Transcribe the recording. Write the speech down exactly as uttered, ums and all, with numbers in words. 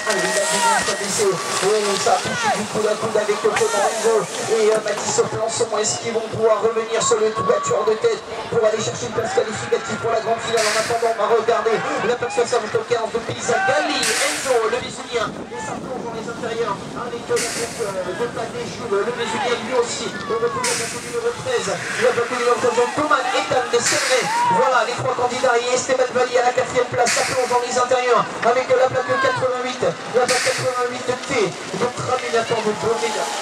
Allez, il a bien ça baissé. Et ça a touché du coup d'un coup avec le Enzo et euh, Mathis Plançon. Est-ce qu'ils vont pouvoir revenir sur le voiture de tête pour aller chercher une place qualificative pour la grande finale? En attendant, on va regarder la place soixante quinze de Pisa Gali, Enzo, le Vésulien. Et ça plonge dans les intérieurs avec la groupe de Tadej Jules, le Vésulien lui aussi. On retrouve la place numéro treize. La place numéro treize, Thomas Ethan de Serré. Voilà les trois candidats. Et Esteban Valli à la quatrième place. Ça plonge dans les intérieurs avec la plaque quatre-vingt-huit. La plaque quatre-vingt-huit de T. De Traminator de Bromeda.